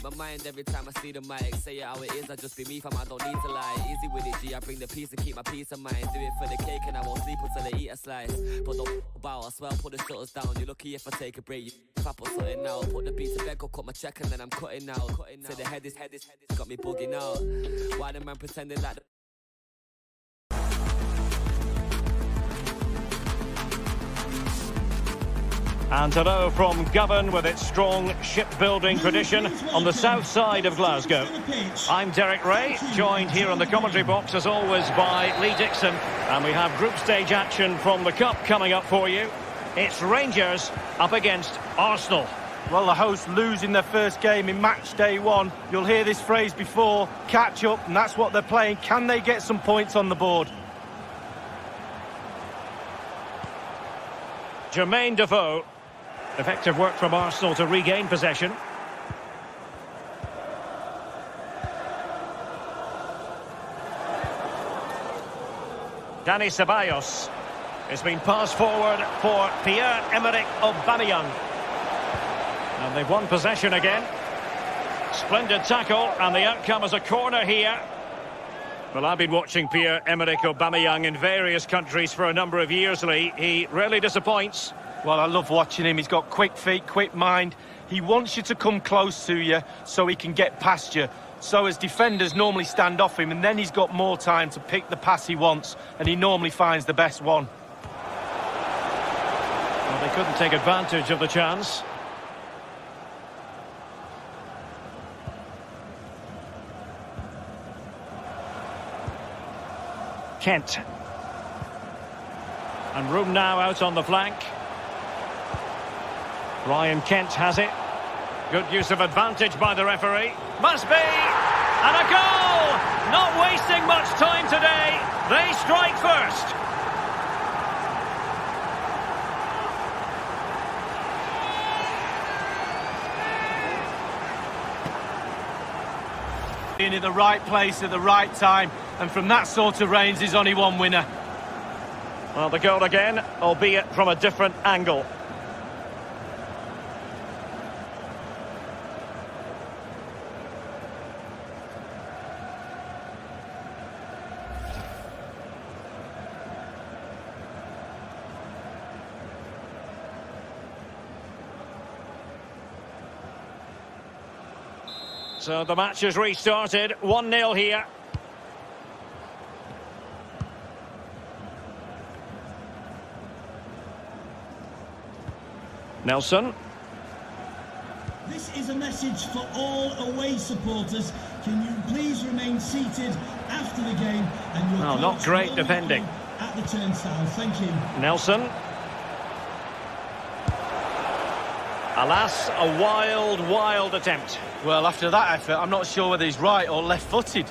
my mind every time I see the mic. Say it how it is, I just be me fam, I don't need to lie. Easy with it, G, I bring the peace and keep my peace of mind. Do it for the cake and I won't sleep until I eat a slice. But don't bow, I swear I'll put the shutters down. You're lucky if I take a break, if I put something out. Put the beat to bed, go cut my check and then I'm cutting out. Say the head is got me bugging out. Why the man pretending like the And hello from Govan with its strong shipbuilding tradition on the south side of Glasgow. I'm Derek Ray, joined here on the commentary box as always by Lee Dixon. And we have group stage action from the Cup coming up for you. It's Rangers up against Arsenal. Well, the hosts losing their first game in match day one. You'll hear this phrase before, catch up, and that's what they're playing. Can they get some points on the board? Jermaine Defoe. Effective work from Arsenal to regain possession. Dani Ceballos. It's been passed forward for Pierre-Emerick Aubameyang. And they've won possession again. Splendid tackle, and the outcome is a corner here. Well, I've been watching Pierre-Emerick Aubameyang in various countries for a number of years, Lee. He rarely disappoints. Well, I love watching him. He's got quick feet, quick mind. He wants you to come close to you so he can get past you. So as defenders normally stand off him, and then he's got more time to pick the pass he wants, and he normally finds the best one. Well, they couldn't take advantage of the chance. Kent. And room now out on the flank. Ryan Kent has it. Good use of advantage by the referee. Must be! And a goal! Not wasting much time today. They strike first. In at the right place at the right time, and from that sort of range there's only one winner. Well, the goal again, albeit from a different angle. So the match has restarted, 1-0 here. Nelson. This is a message for all away supporters. Can you please remain seated after the game? And your not great defending. At the turnstile, thank you. Nelson. Alas, a wild attempt. Well, after that effort, I'm not sure whether he's right or left-footed.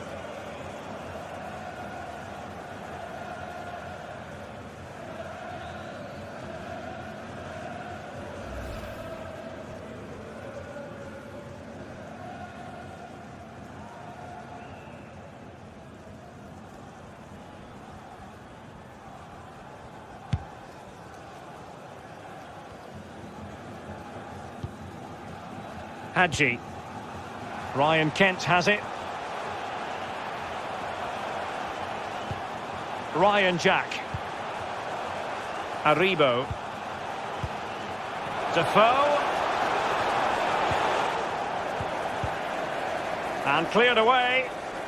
Hadji. Ryan Kent has it. Ryan Jack. Aribo. Defoe. And cleared away.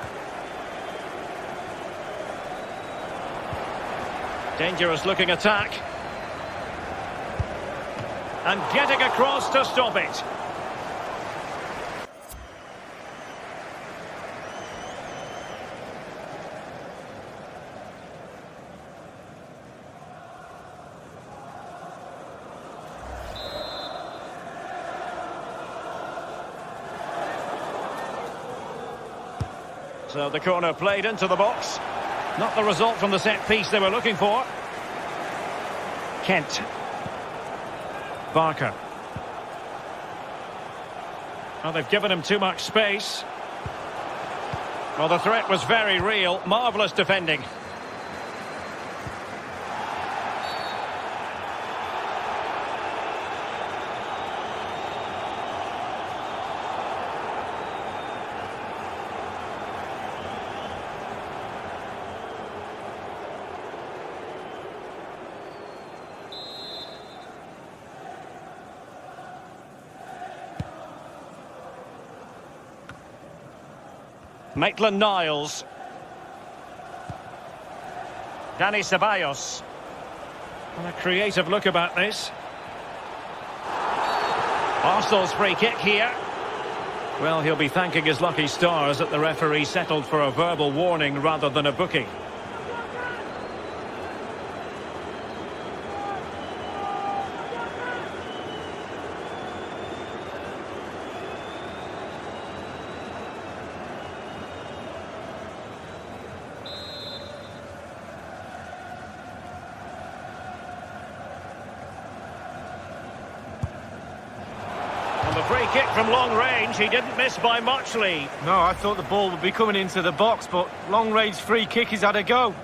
Dangerous looking attack. And getting across to stop it. So the corner played into the box. Not the result from the set piece they were looking for. Kent. Barker. Well, they've given him too much space. Well, the threat was very real. Marvellous defending. Maitland-Niles. Dani Ceballos. And a creative look about this. Arsenal's free kick here. Well, he'll be thanking his lucky stars that the referee settled for a verbal warning rather than a booking. The free kick from long range, he didn't miss by much, Lee. No, I thought the ball would be coming into the box, but long-range free kick, he's had a go.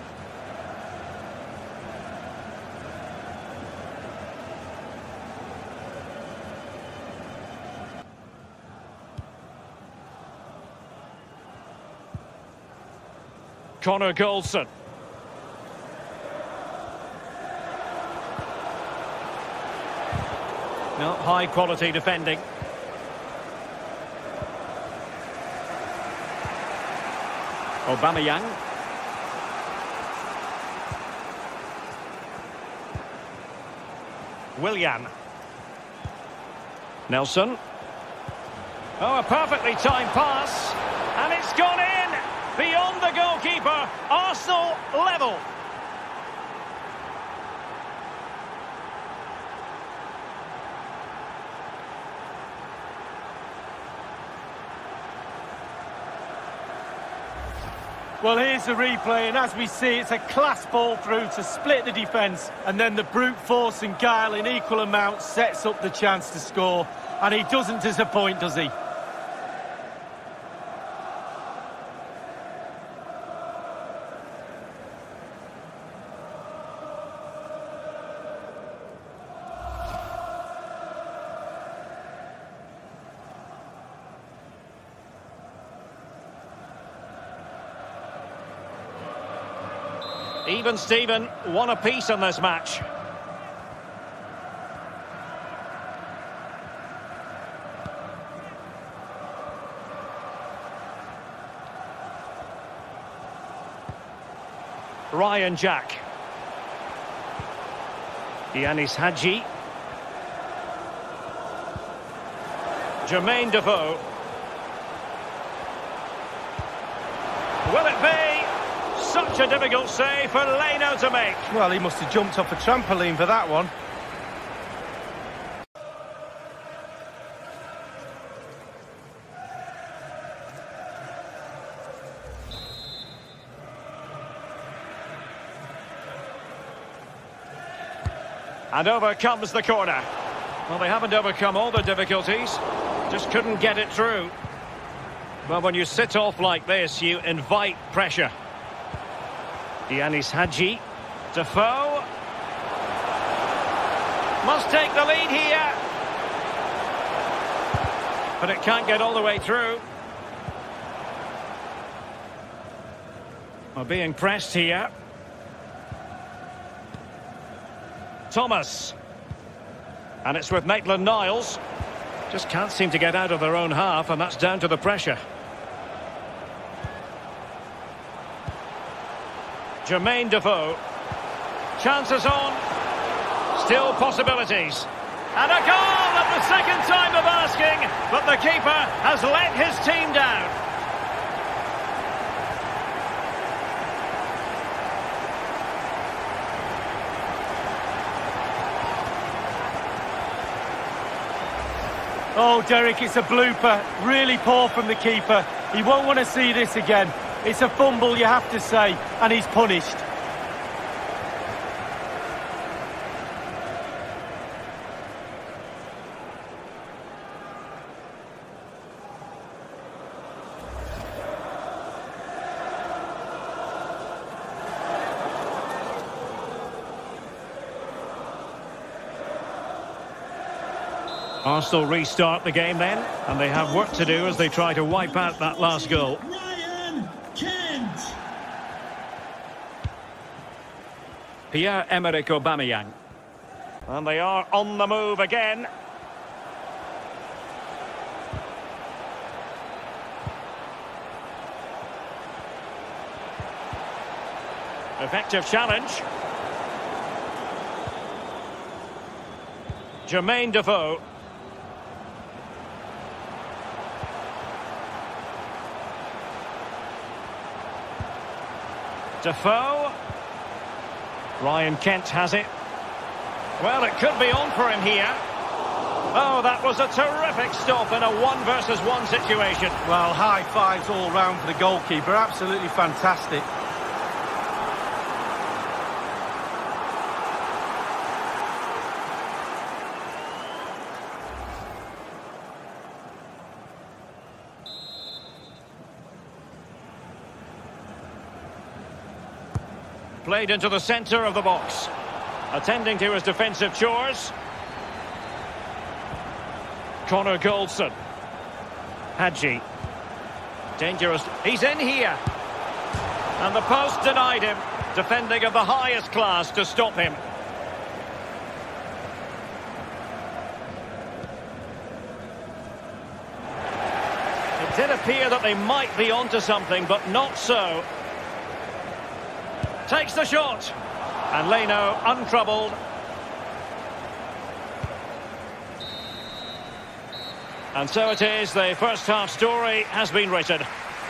Connor Goldson. No, high-quality defending. Aubameyang. Willian. Nelson. Oh, a perfectly timed pass. And it's gone in! Beyond the goalkeeper. Arsenal level. Well, here's the replay, and as we see, it's a class ball through to split the defence, and then the brute force and guile in equal amounts sets up the chance to score, and he doesn't disappoint, does he? Even Steven, one apiece in this match. Ryan Jack. Yanis Hadji. Jermaine Defoe. Will it be? Such a difficult save for Leno to make. Well, he must have jumped off a trampoline for that one. And over comes the corner. Well, they haven't overcome all the difficulties. Just couldn't get it through. Well, when you sit off like this, you invite pressure. Yanis Hadji. Defoe. Must take the lead here. But it can't get all the way through. Well, being pressed here. Thomas. And it's with Maitland-Niles. Just can't seem to get out of their own half, and that's down to the pressure. Jermaine Defoe. Chances on. Still possibilities. And a goal at the second time of asking, but the keeper has let his team down. Oh, Derek, it's a blooper. Really poor from the keeper. He won't want to see this again. It's a fumble, you have to say, and he's punished. Arsenal restart the game then, and they have work to do as they try to wipe out that last goal. Ryan Kent. Pierre-Emerick Aubameyang. And they are on the move again. Effective challenge. Jermaine Defoe. Defoe. Ryan Kent has it. Well, it could be on for him here. Oh, that was a terrific stop in a 1-versus-1 situation. Well, high fives all round for the goalkeeper. Absolutely fantastic. Played into the centre of the box. Attending to his defensive chores. Connor Goldson. Hadji. Dangerous. He's in here. And the post denied him. Defending of the highest class to stop him. It did appear that they might be onto something, but not so. Takes the shot. And Leno untroubled. And so it is, the first half story has been written.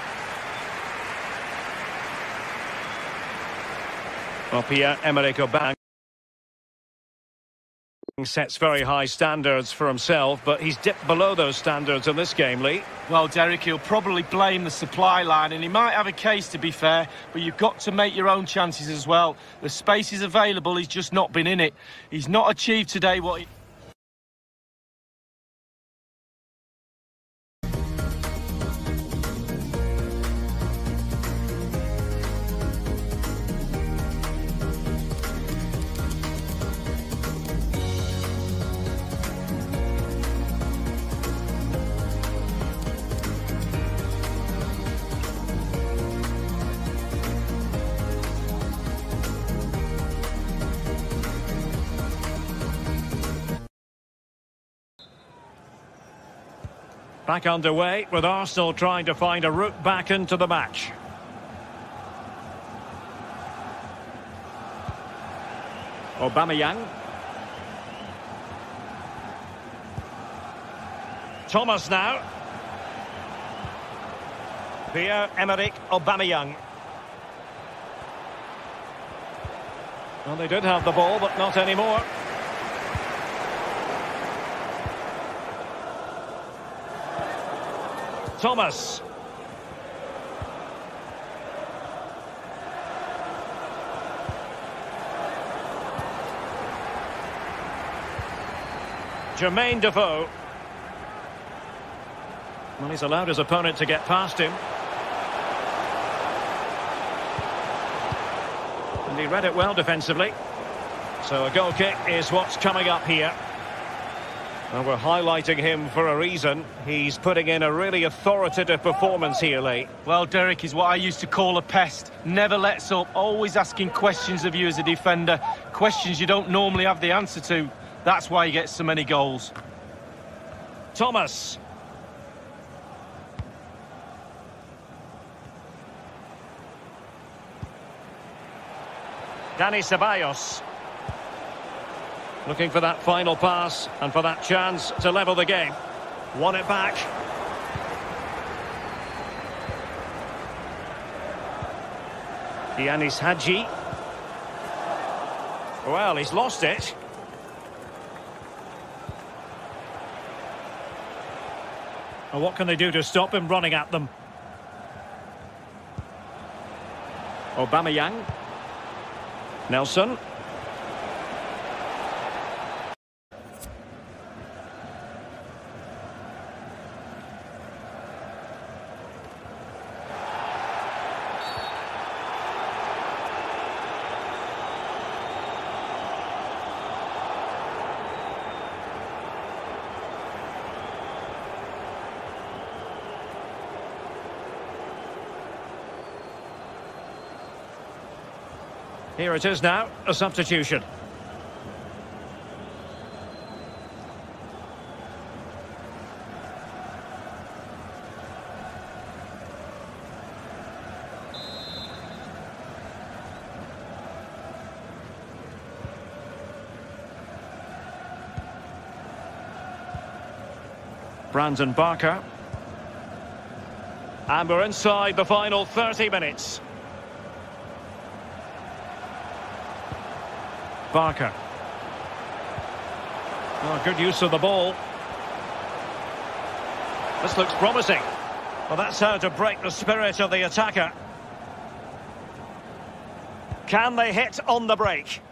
Well, Pierre-Emerick Aubameyang sets very high standards for himself, but he's dipped below those standards in this game, Lee. Well, Derek, he'll probably blame the supply line, and he might have a case, to be fair, but you've got to make your own chances as well. The space is available, he's just not been in it. He's not achieved today what he... Back underway with Arsenal trying to find a route back into the match. Aubameyang. Thomas now. Pierre-Emerick Aubameyang. Well, they did have the ball, but not anymore. Thomas. Jermaine Defoe. Well, he's allowed his opponent to get past him. And he read it well defensively. So a goal kick is what's coming up here. And we're highlighting him for a reason. He's putting in a really authoritative performance here, Lee. Well, Derek is what I used to call a pest. Never lets up, always asking questions of you as a defender. Questions you don't normally have the answer to. That's why he gets so many goals. Thomas. Dani Ceballos. Looking for that final pass and for that chance to level the game. Won it back. Yanis Hadji. Well, he's lost it. And what can they do to stop him running at them? Aubameyang. Nelson. Here it is now, a substitution. Brandon Barker. And we're inside the final 30 minutes. Barker. Oh, good use of the ball. This looks promising. Well, that's how to break the spirit of the attacker. Can they hit on the break?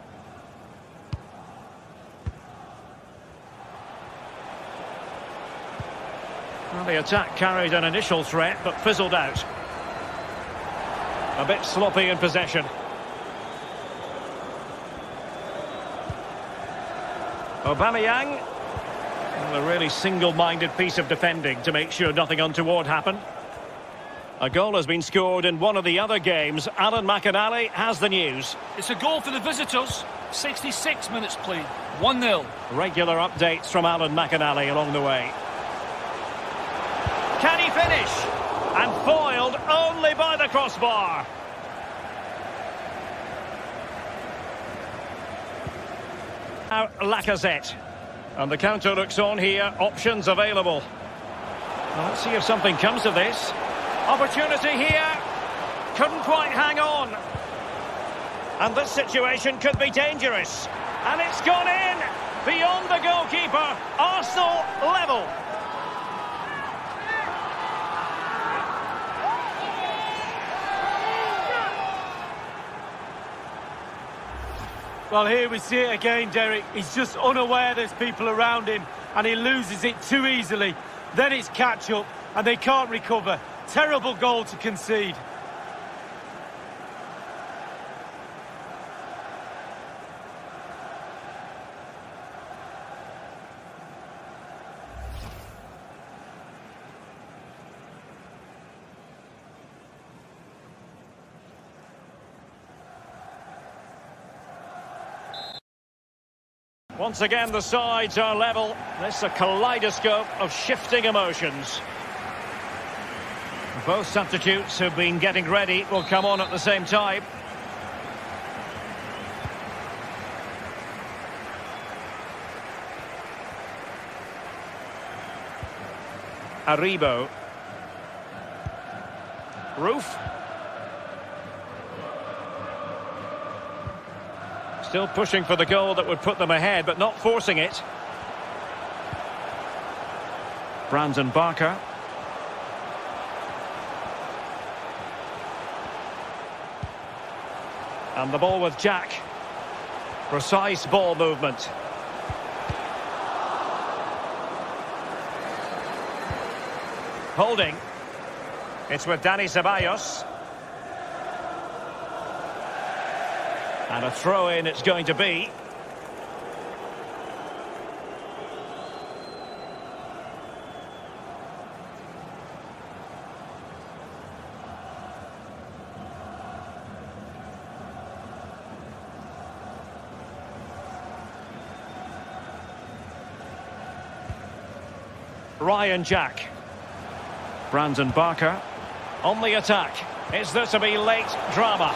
Well, the attack carried an initial threat, but fizzled out. A bit sloppy in possession. Aubameyang. Well, a really single-minded piece of defending to make sure nothing untoward happened. A goal has been scored in one of the other games. Alan McInally has the news. It's a goal for the visitors. 66 minutes played. 1-0. Regular updates from Alan McInally along the way. Can he finish? And foiled only by the crossbar. Now Lacazette. And the counter looks on here. Options available. Well, let's see if something comes of this. Opportunity here. Couldn't quite hang on. And this situation could be dangerous. And it's gone in. Beyond the goalkeeper. Arsenal level. Well, here we see it again, Derek. He's just unaware there's people around him and he loses it too easily. Then it's catch-up and they can't recover. Terrible goal to concede. Once again, the sides are level. This is a kaleidoscope of shifting emotions. Both substitutes who've been getting ready will come on at the same time. Aribo. Roof. Still pushing for the goal that would put them ahead, but not forcing it. Brandon Barker. And the ball with Jack. Precise ball movement. Holding. It's with Dani Ceballos. And a throw-in it's going to be. Ryan Jack. Brandon Barker. On the attack. Is there to be late drama?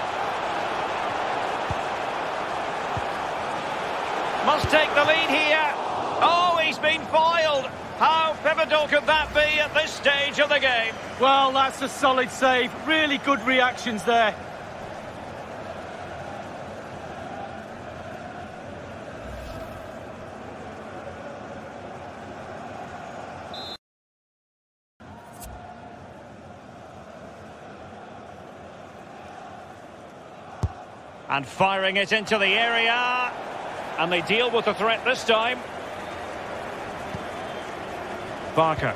Must take the lead here. Oh, he's been foiled. How pivotal could that be at this stage of the game? Well, that's a solid save. Really good reactions there. And firing it into the area. And they deal with the threat this time. Barker.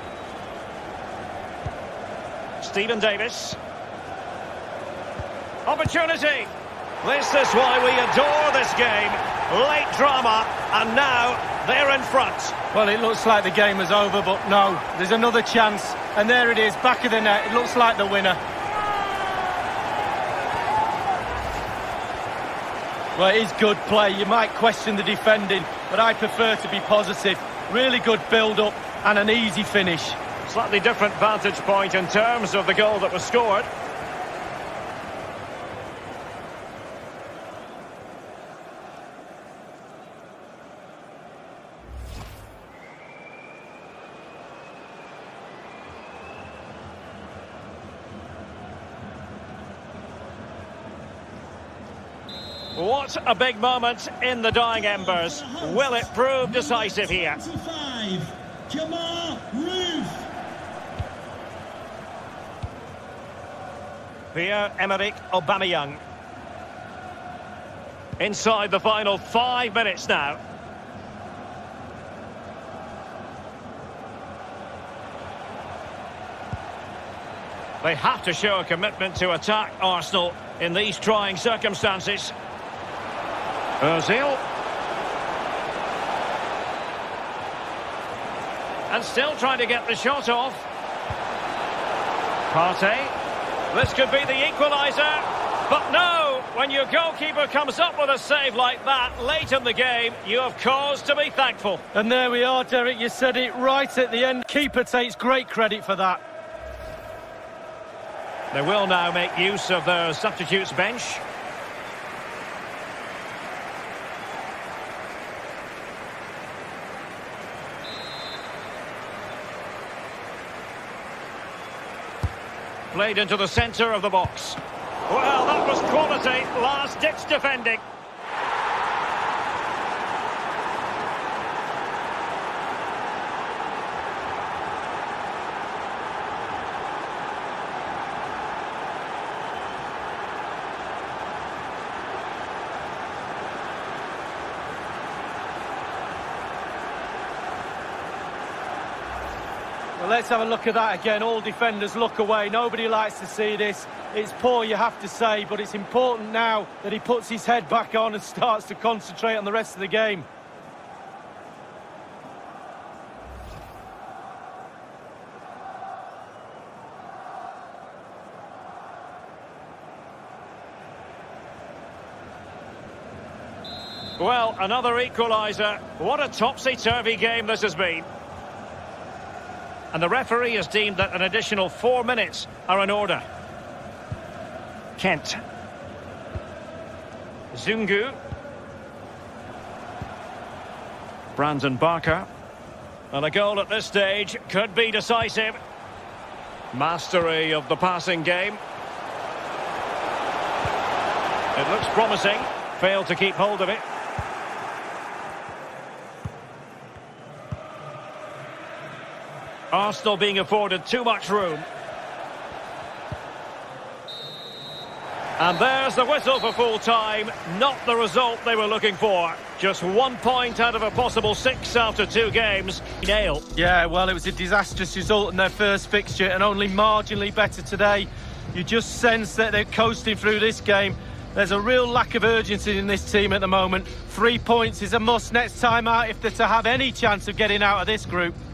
Stephen Davis. Opportunity. This is why we adore this game. Late drama, and now they're in front. Well, it looks like the game is over, but no. There's another chance, and there it is, back of the net. It looks like the winner. Well, it is good play. You might question the defending, but I prefer to be positive. Really good build-up and an easy finish. Slightly different vantage point in terms of the goal that was scored. What a big moment in the dying embers. Will it prove decisive here? 25, Kemar Roofe. Pierre-Emerick Aubameyang. Inside the final 5 minutes now. They have to show a commitment to attack Arsenal in these trying circumstances. Ozil. And still trying to get the shot off. Partey. This could be the equaliser. But no, when your goalkeeper comes up with a save like that late in the game, you have cause to be thankful. And there we are, Derek, you said it right at the end. Keeper takes great credit for that. They will now make use of their substitutes bench. Played into the centre of the box. Well, that was quality, last-ditch defending. Well, let's have a look at that again. All defenders look away. Nobody likes to see this. It's poor, you have to say, but it's important now that he puts his head back on and starts to concentrate on the rest of the game. Well, another equaliser. What a topsy-turvy game this has been. And the referee has deemed that an additional 4 minutes are in order. Kent. Zungu. Brandon Barker. And a goal at this stage could be decisive. Mastery of the passing game. It looks promising. Failed to keep hold of it. Arsenal being afforded too much room. And there's the whistle for full time. Not the result they were looking for. Just 1 point out of a possible 6 after 2 games. Nail. Yeah, well, it was a disastrous result in their first fixture and only marginally better today. You just sense that they're coasting through this game. There's a real lack of urgency in this team at the moment. 3 points is a must next time out if they're to have any chance of getting out of this group.